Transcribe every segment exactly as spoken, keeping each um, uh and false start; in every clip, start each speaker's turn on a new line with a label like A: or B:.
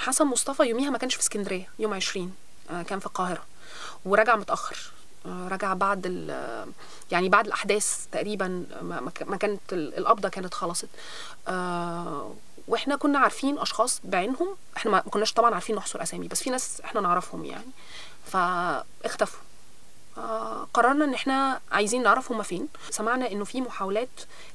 A: حسن مصطفى يوميها ما كانش في اسكندريه، يوم عشرين كان في القاهره ورجع متاخر، رجع بعد يعني بعد الاحداث تقريبا، ما كانت القبضه كانت خلصت. واحنا كنا عارفين اشخاص بعينهم، احنا ما كناش طبعا عارفين نحصر اسامي، بس في ناس احنا نعرفهم يعني، فاختفوا. آه قررنا ان احنا عايزين نعرف هما فين. سمعنا انه في محاولات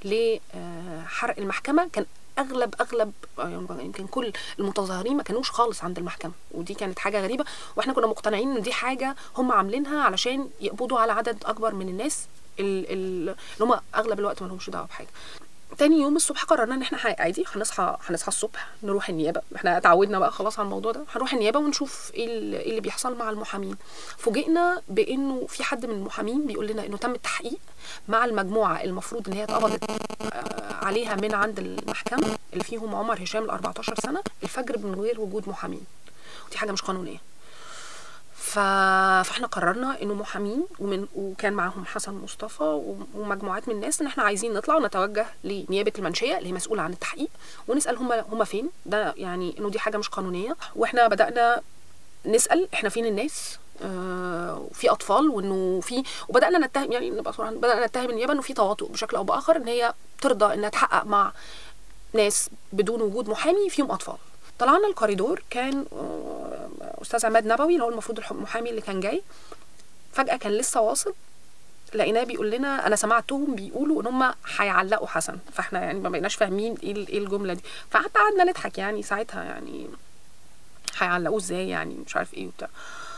A: لحرق المحكمه، كان اغلب اغلب يمكن كل المتظاهرين ما كانوش خالص عند المحكمه، ودي كانت حاجه غريبه، واحنا كنا مقتنعين ان دي حاجه هم عاملينها علشان يقبضوا على عدد اكبر من الناس اللي هم اغلب الوقت ما لهمش دعوه بحاجه. تاني يوم الصبح قررنا ان احنا عادي هنصحى هنصحى الصبح نروح النيابه، احنا اتعودنا بقى خلاص على الموضوع ده، هنروح النيابه ونشوف ايه اللي بيحصل مع المحامين. فوجئنا بانه في حد من المحامين بيقول لنا انه تم التحقيق مع المجموعه المفروض ان هي اتقبضت عليها من عند المحكمه، اللي فيهم عمر هشام ال أربعتاشر سنه، الفجر من غير وجود محامين، ودي حاجه مش قانونيه. ف... فاحنا قررنا انه محامين ومن وكان معاهم حسن مصطفى ومجموعات من الناس ان احنا عايزين نطلع ونتوجه لنيابه المنشيه اللي هي مسؤوله عن التحقيق، ونسال هم هم فين، ده يعني انه دي حاجه مش قانونيه. واحنا بدانا نسال احنا فين الناس، آه وفي اطفال، وانه في وبدانا نتهم، يعني نبقى صراحه بدانا نتهم النيابه انه في تواطؤ بشكل او باخر ان هي ترضى انها تحقق مع ناس بدون وجود محامي فيهم اطفال. طلعنا الكوريدور، كان استاذ عماد نبوي اللي هو المفروض المحامي اللي كان جاي، فجاه كان لسه واصل، لقيناه بيقول لنا انا سمعتهم بيقولوا ان هم هيعلقوا حسن، فاحنا يعني ما بقيناش فاهمين ايه ايه الجمله دي، فحتى قعدنا نضحك يعني ساعتها، يعني هيعلقوه ازاي يعني مش عارف ايه وبتاع.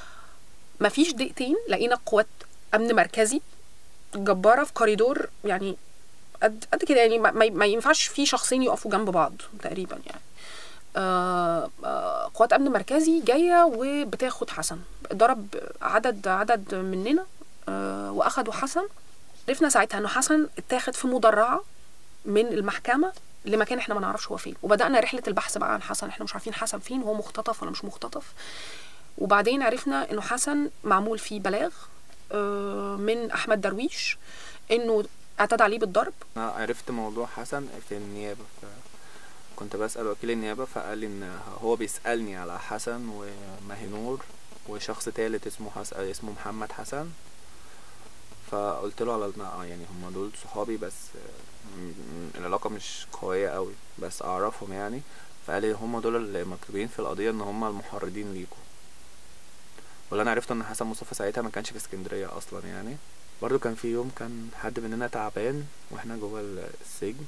A: ما فيش دقيقتين لقينا قوات امن مركزي جباره في كوريدور يعني قد قد كده، يعني ما, ما ينفعش في شخصين يقفوا جنب بعض تقريبا يعني. آه آه قوات امن مركزي جايه وبتاخد حسن، ضرب عدد عدد مننا آه واخدوا حسن. عرفنا ساعتها انه حسن اتاخد في مدرعه من المحكمه لمكان احنا ما نعرفش هو فين، وبدانا رحله البحث بقى عن حسن، احنا مش عارفين حسن فين وهو مختطف ولا مش مختطف. وبعدين عرفنا انه حسن معمول فيه بلاغ آه من احمد درويش انه اعتدى عليه بالضرب.
B: انا عرفت موضوع حسن في النيابه، كنت بسأل وكيل النيابة فقال لي ان هو بيسألني على حسن ومهنور وشخص تالت اسمه حسن اسمه محمد حسن، فقلت له على يعني هم دول صحابي بس العلاقة مش قوية قوي بس اعرفهم يعني، فقال لي هم دول اللي مكتوبين في القضية ان هم المحرضين ليكم. واللي انا عرفته ان حسن مصطفى ساعتها ما كانش في اسكندرية اصلا يعني. برضو كان في يوم كان حد مننا تعبان واحنا جوه السجن،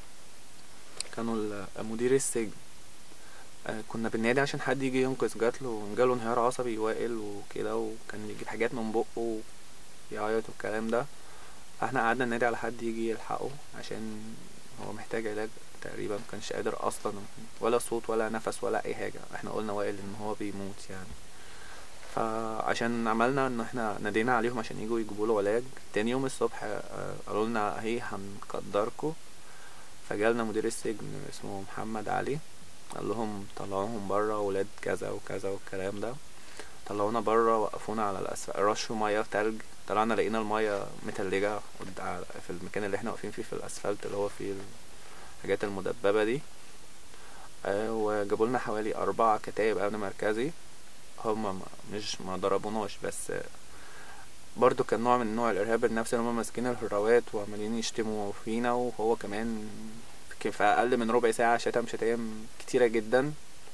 B: كانوا مدير السجن آه كنا بننادي عشان حد يجي ينقذ، جاتله جاله انهيار عصبي وائل وكده، وكان يجيب حاجات من بقه ويعيط والكلام ده، احنا قعدنا ننادي على حد يجي يلحقه عشان هو محتاج علاج تقريبا، مكانش قادر اصلا ولا صوت ولا نفس ولا اي حاجه، احنا قلنا وائل ان هو بيموت يعني. فعشان عملنا ان احنا نادينا عليهم عشان يجوا يجيبوا له علاج. تاني يوم الصبح آه قالوا لنا اهي هنقدركم، فجالنا مدير السجن اسمه محمد علي قال لهم طلعوهم بره ولاد كذا وكذا والكلام ده، طلعونا بره وقفونا على الاسفل، رشوا ميه تلج، طلعنا لقينا الميه متلجه في المكان اللي احنا واقفين فيه في الاسفلت اللي هو فيه الحاجات المدببه دي. آه وجابوا لنا حوالي اربعه كتايب امن مركزي، هم مش ما ضربوناش بس برضو كان نوع من نوع الارهاب النفسي، ان هم ماسكين الهراوات وعمالين يشتموا فينا، وهو كمان في اقل من ربع ساعه شتم شتايم كتيره جدا،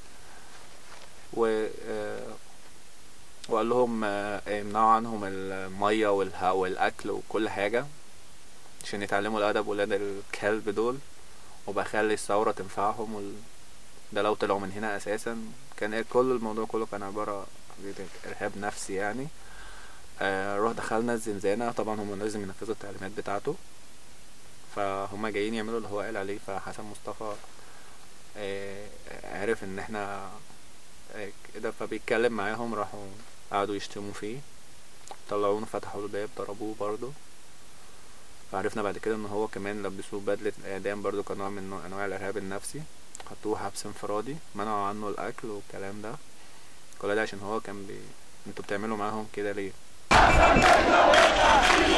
B: و وقال لهم يمنعوا عنهم الميه والهواء والاكل وكل حاجه عشان يتعلموا الادب ولاد الكلب دول، وبقى خلي الثوره تنفعهم وال... ده لو طلعوا من هنا اساسا. كان كل الموضوع كله كان عباره عن ارهاب نفسي يعني. آه روح دخلنا الزنزانة، طبعا هم لازم ينفذوا التعليمات بتاعته، فهم جايين يعملوا اللي هو قال عليه. فحسن مصطفى آه عرف ان احنا آه كده، فبيتكلم معاهم، راحوا قعدوا يشتموا فيه، طلعونه فتحوا الباب ضربوه برضو. فعرفنا بعد كده ان هو كمان لبسوه بدلة الاعدام برضو كنوع من انواع الارهاب النفسي، حطوه حبس انفرادي، منعوا عنه الاكل والكلام ده كل ده عشان هو كان بي انتوا بتعملوا معاهم كده ليه؟